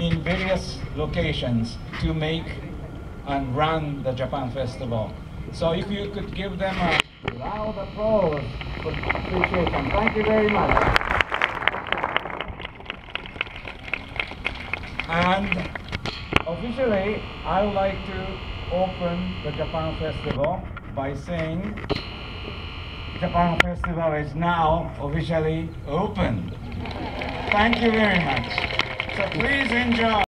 in various locations to make and run the Japan Festival. So if you could give them a loud applause for appreciation. Thank you very much. And officially, I would like to open the Japan Festival by saying Japan Festival is now officially open. Thank you very much. So please enjoy.